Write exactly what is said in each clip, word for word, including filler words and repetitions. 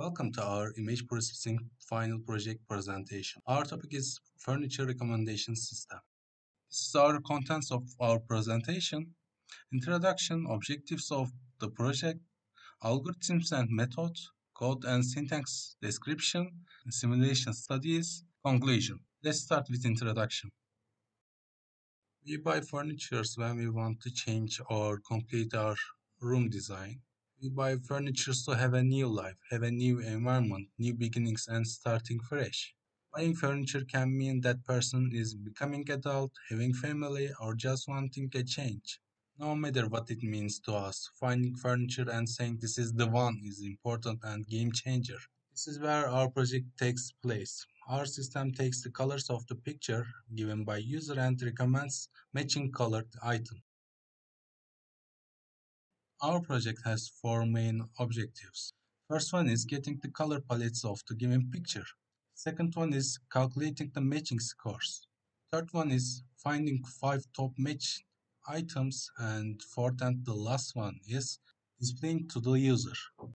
Welcome to our image processing final project presentation. Our topic is furniture recommendation system. This is our contents of our presentation. Introduction, objectives of the project, algorithms and methods, code and syntax description, simulation studies, conclusion. Let's start with introduction. We buy furniture when we want to change or complete our room design. We buy furniture to have a new life, have a new environment, new beginnings, and starting fresh. Buying furniture can mean that person is becoming adult, having family, or just wanting a change. No matter what it means to us, finding furniture and saying this is the one is important and game changer. This is where our project takes place. Our system takes the colors of the picture given by user and recommends matching colored items. Our project has four main objectives. First one is getting the color palettes of the given picture. Second one is calculating the matching scores. Third one is finding five top match items. And fourth and the last one is displaying to the user.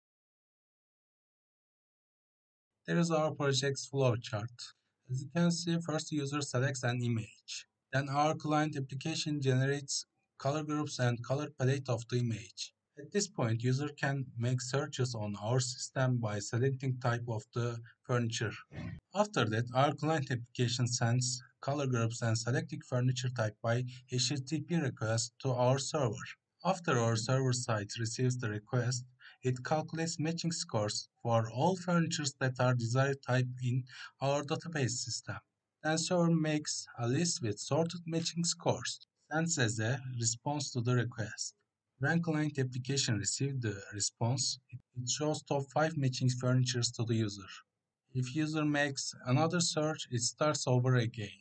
There is our project's flowchart. As you can see, first user selects an image. Then our client application generates color groups and color palette of the image. At this point, user can make searches on our system by selecting type of the furniture. After that, our client application sends color groups and selected furniture type by H T T P request to our server. After our server side receives the request, it calculates matching scores for all furnitures that are desired type in our database system. Then server makes a list with sorted matching scores, sends as a response to the request. When client application receives the response, it shows top five matching furnitures to the user. If user makes another search, it starts over again.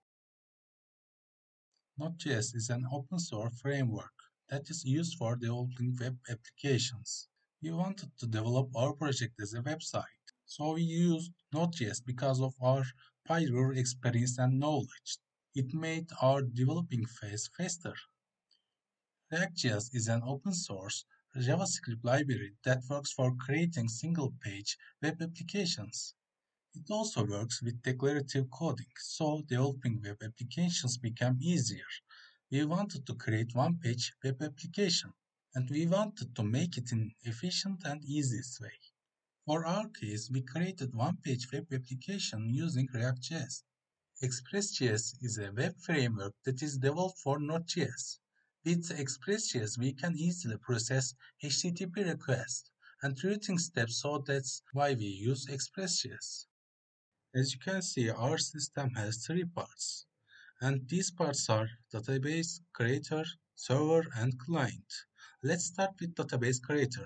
Node.js is an open source framework that is used for developing web applications. We wanted to develop our project as a website, so we used Node.js because of our prior experience and knowledge. It made our developing phase faster. React.js is an open source JavaScript library that works for creating single page web applications. It also works with declarative coding, so developing web applications became easier. We wanted to create one page web application, and we wanted to make it in efficient and easiest way. For our case, we created one page web application using React.js. Express.js is a web framework that is developed for Node.js. With Express.js, we can easily process H T T P requests and routing steps, so that's why we use Express.js. As you can see, our system has three parts, and these parts are database, creator, server, and client. Let's start with database creator.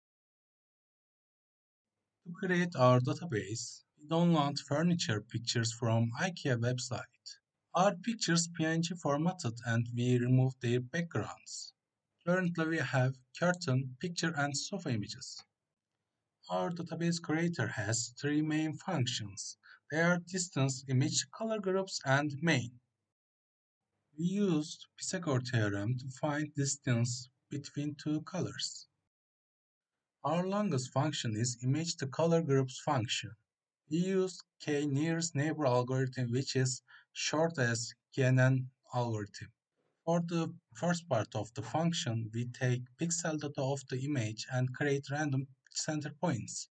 To create our database, we download furniture pictures from IKEA website. Our pictures P N G formatted and we remove their backgrounds. Currently we have curtain, picture and sofa images. Our database creator has three main functions. They are distance, image, color groups, and main. We used Pythagoras theorem to find distance between two colors. Our longest function is image to color groups function. We used k nearest neighbor algorithm, which is short as K N N algorithm. For the first part of the function, we take pixel data of the image and create random center points.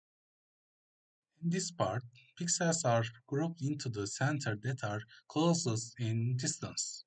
In this part, pixels are grouped into the center that are closest in distance.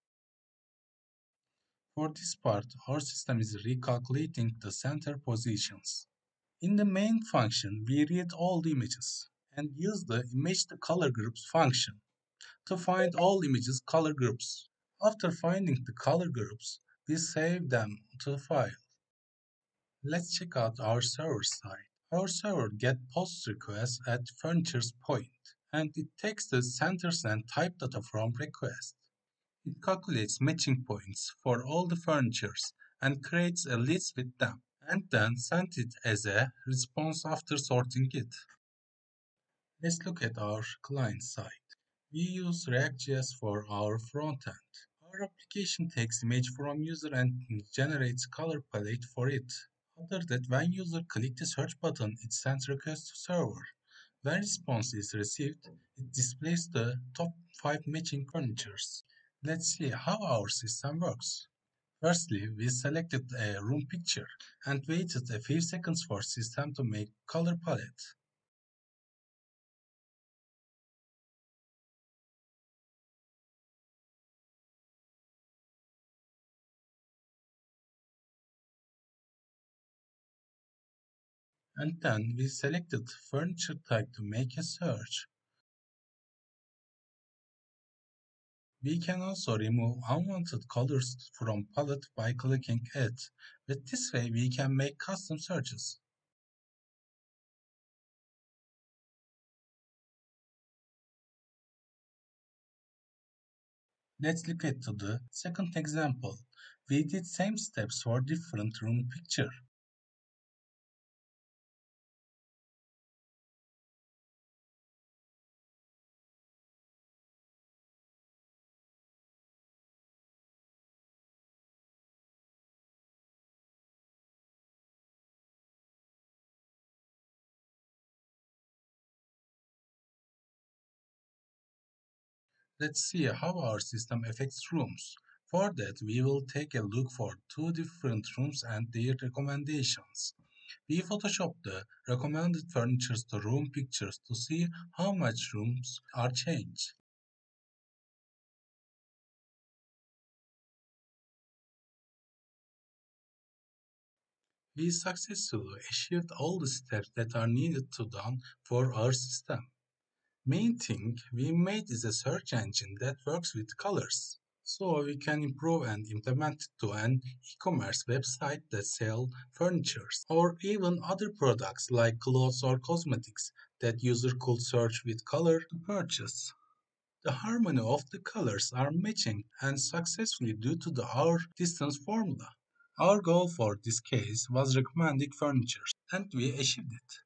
For this part, our system is recalculating the center positions. In the main function, we read all the images and use the image to color groups function to find all images color groups. After finding the color groups, we save them to the file. Let's check out our server side. Our server gets post requests at furniture's point, and it takes the centers and type data from request. It calculates matching points for all the furnitures and creates a list with them, and then sends it as a response after sorting it. Let's look at our client side. We use React.js for our front end. Our application takes image from user and generates color palette for it. After that, when user click the search button, it sends request to server. When response is received, it displays the top five matching furnitures. Let's see how our system works. Firstly, we selected a room picture and waited a few seconds for system to make color palette. And then we selected furniture type to make a search. We can also remove unwanted colors from palette by clicking it. With this way, we can make custom searches. Let's look at the second example. We did same steps for different room picture. Let's see how our system affects rooms. For that, we will take a look for two different rooms and their recommendations. We Photoshop the recommended furnitures to room pictures to see how much rooms are changed. We successfully achieved all the steps that are needed to done for our system. Main thing we made is a search engine that works with colors. So we can improve and implement it to an e-commerce website that sell furniture or even other products like clothes or cosmetics that user could search with color to purchase. The harmony of the colors are matching and successfully due to the our distance formula. Our goal for this case was recommending furniture and we achieved it.